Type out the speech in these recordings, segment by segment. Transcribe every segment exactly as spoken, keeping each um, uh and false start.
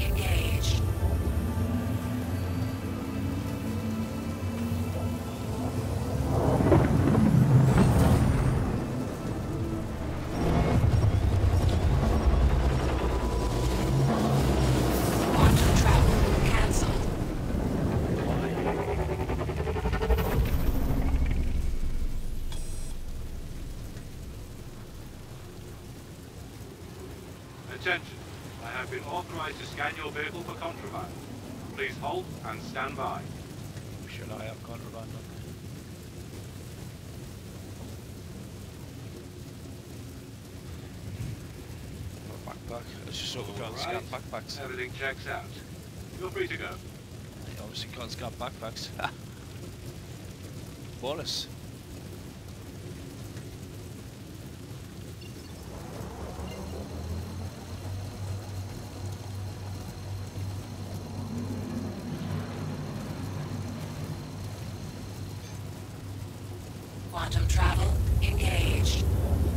engaged. Quantum travel cancelled. Attention. I have been authorized to scan your vehicle for contraband. Please hold and stand by. Should I have contraband on? A backpack. Let's just hope we can't scan Alright. backpacks. Everything checks out. You're free to go. I obviously can't scan backpacks. Bonus. Quantum travel engaged.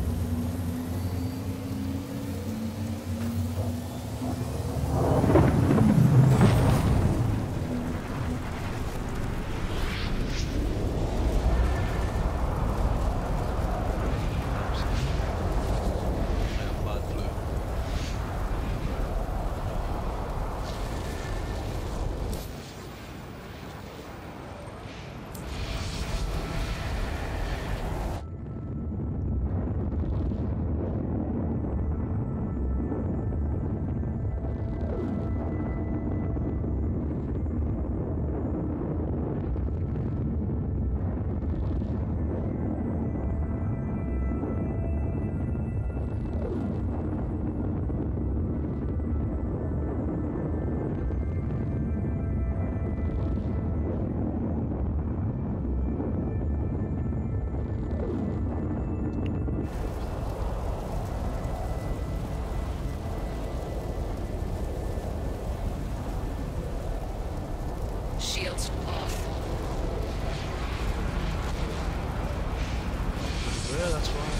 Shields off. Yeah, that's why.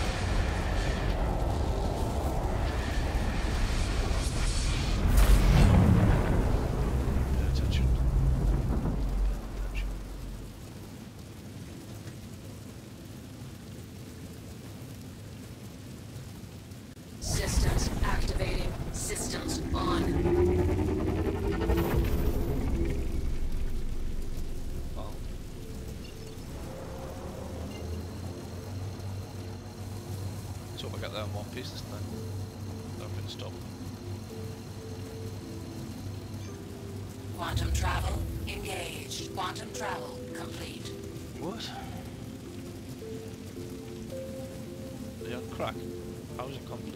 Pay attention. Attention. Systems activating. Systems on. Well. So we got that in one piece this time. Nothing stop. Quantum travel engaged. Quantum travel complete. What? Are you on crack? How is it complete?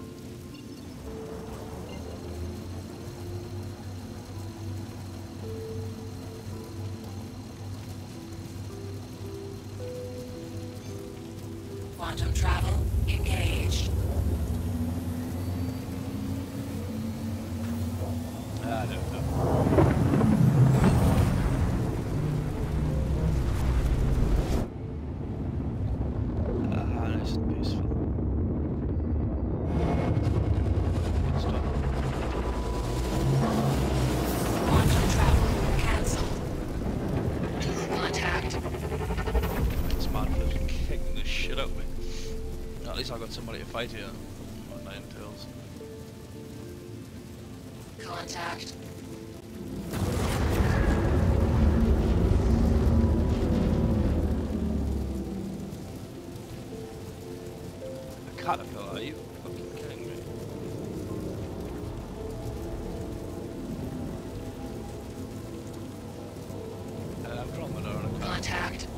Quantum travel engaged. I don't know. Ah, nice and peaceful. Good stuff. Quantum travel cancelled. Contact. This man was kicking the shit out of me. At least I got somebody to fight here. On Nine Tails. Contact. A caterpillar, are you fucking kidding me? Uh, Andromeda on a caterpillar. Contact.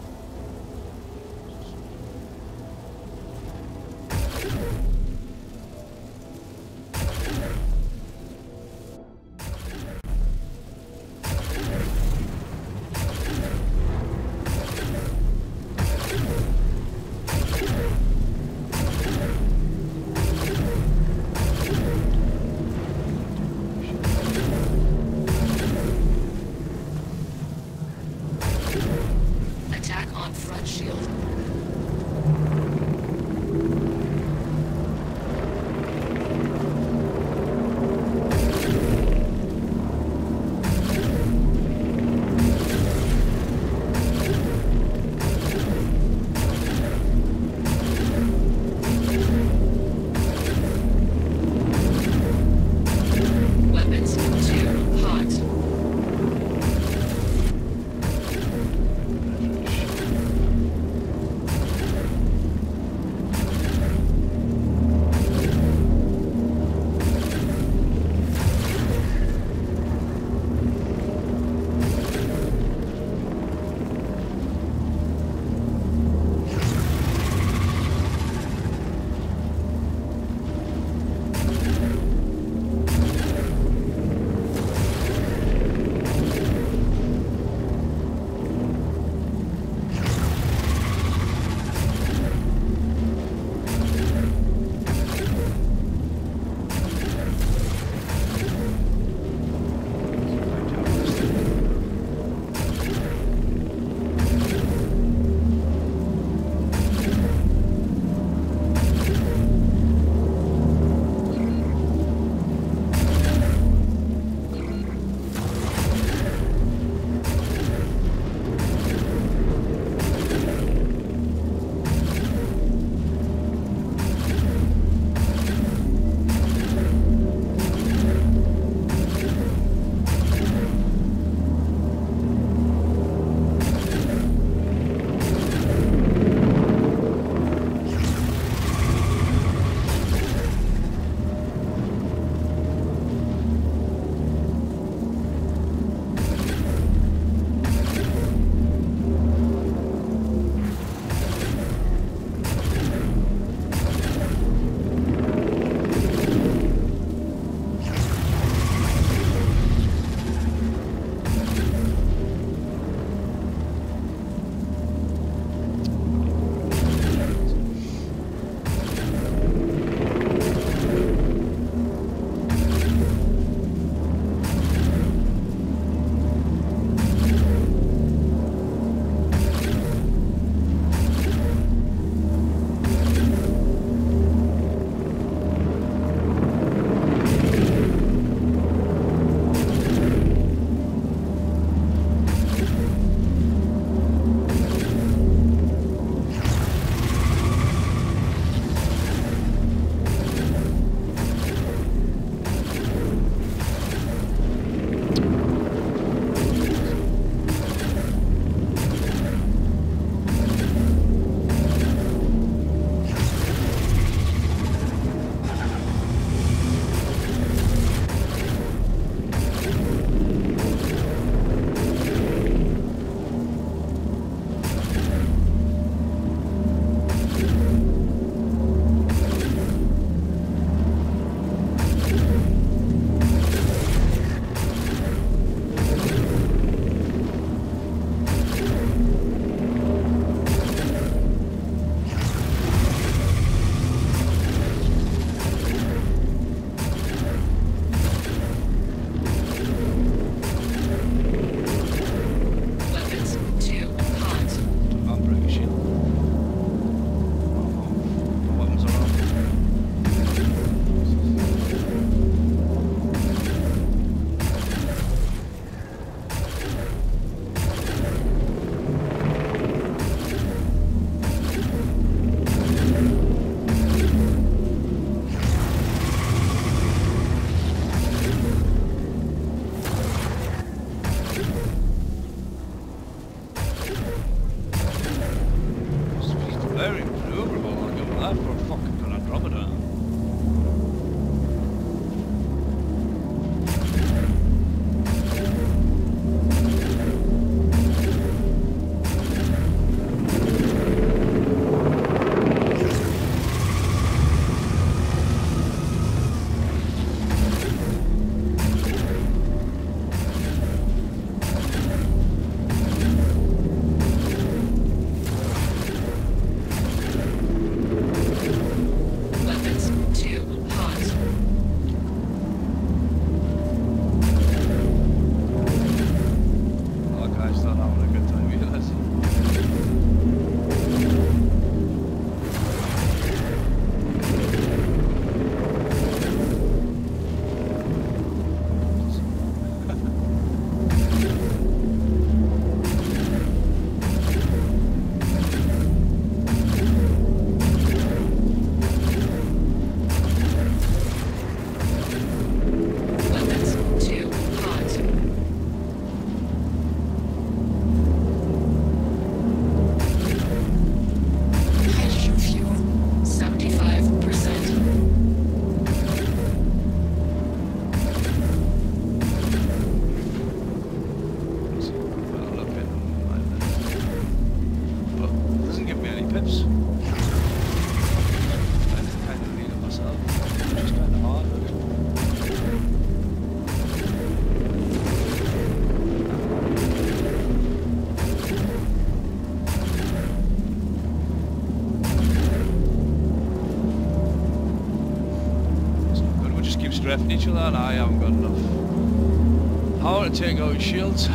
strafing each other, and I haven't got enough power to take out his shields.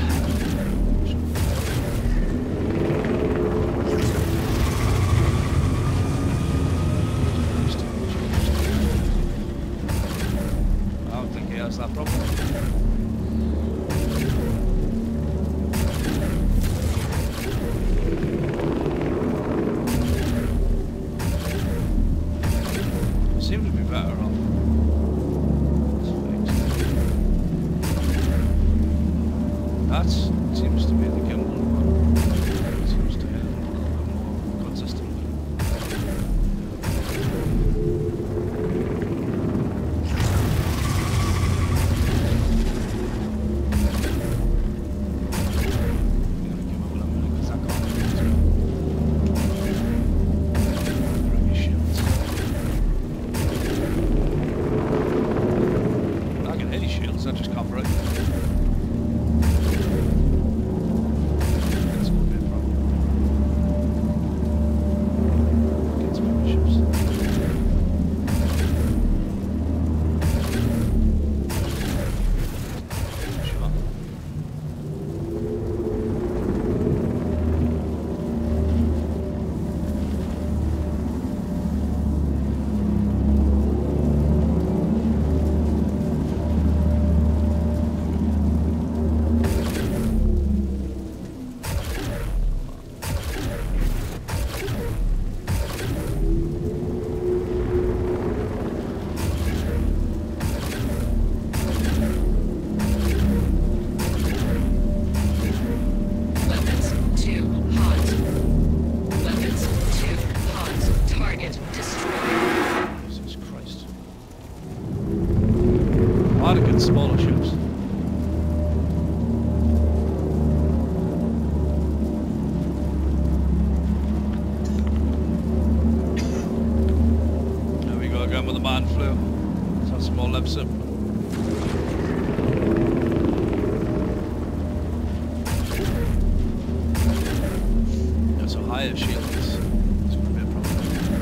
I don't think he has that problem. Seem to be better off. That seems to be the gimbal one. Seems to have more consistent. I'm gonna give up a minute because I can't do it. Bring your shields. I can hit his shields, I just can't break. That's gonna be a problem. Get some bishops. Sure. Weapons too hot. Weapons too hot. Target destroyed. Jesus Christ. I'd have got smaller ships. There we go again with the man flu. Let's have some more lips up. That's a higher shield. It's gonna be a problem.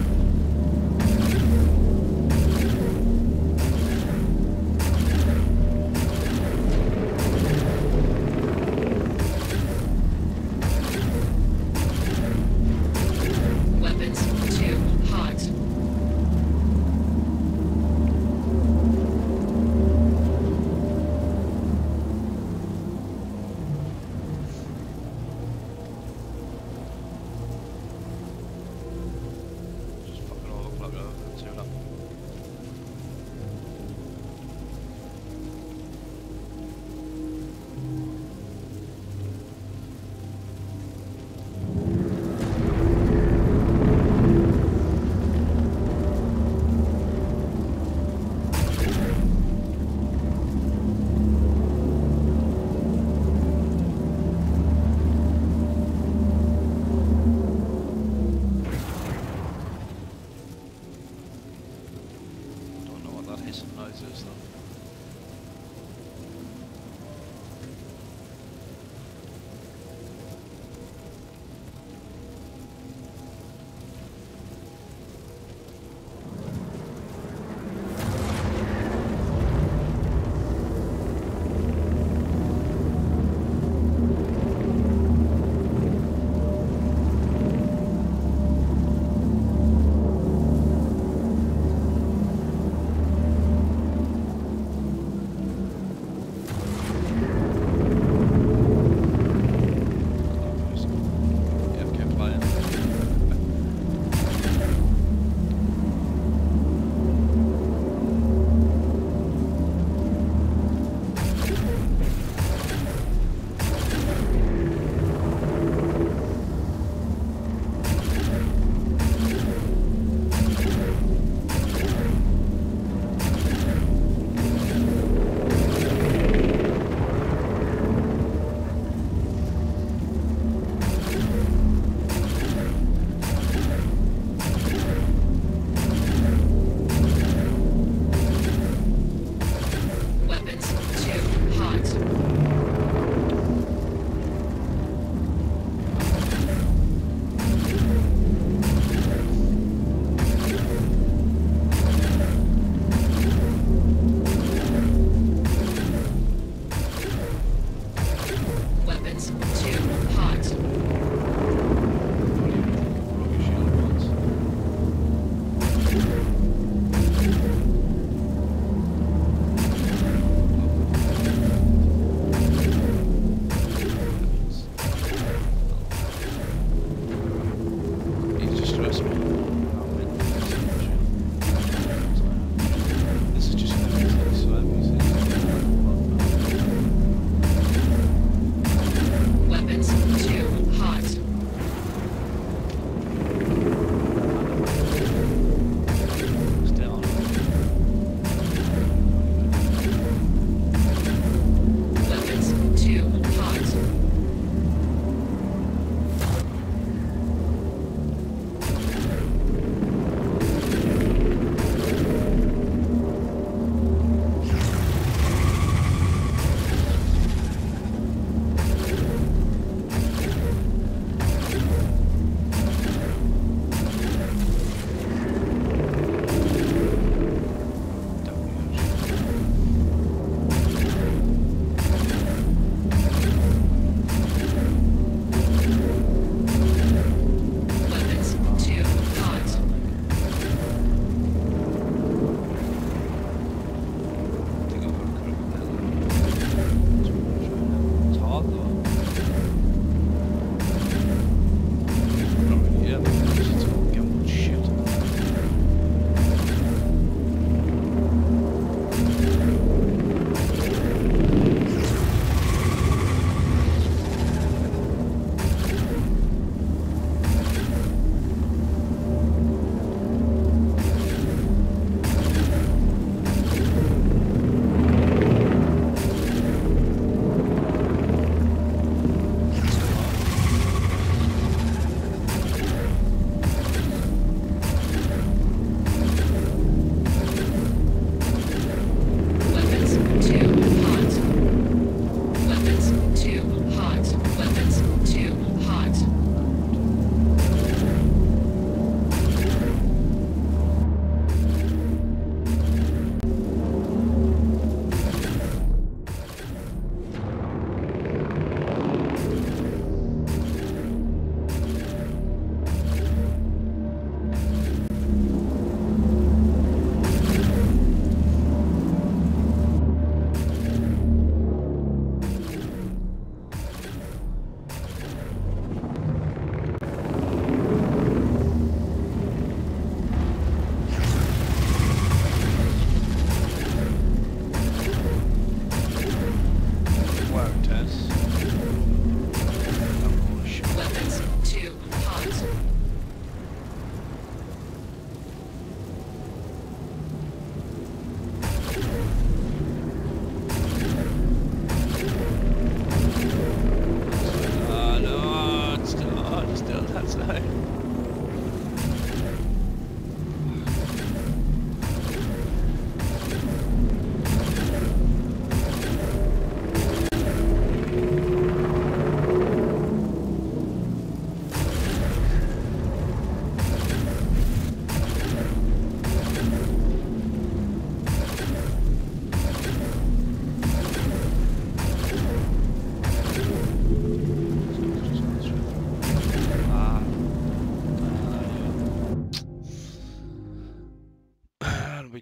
Weapons too hot.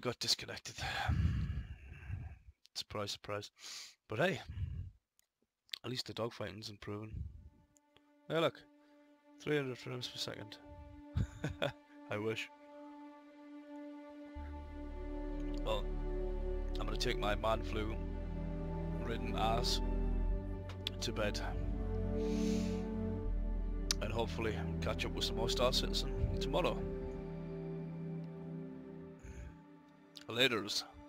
got disconnected. Surprise, surprise. But hey, at least the dogfighting's improving. Hey look, three hundred frames per second. I wish. Well, I'm gonna take my man flu ridden ass to bed and hopefully catch up with some more Star Citizen tomorrow. Laters.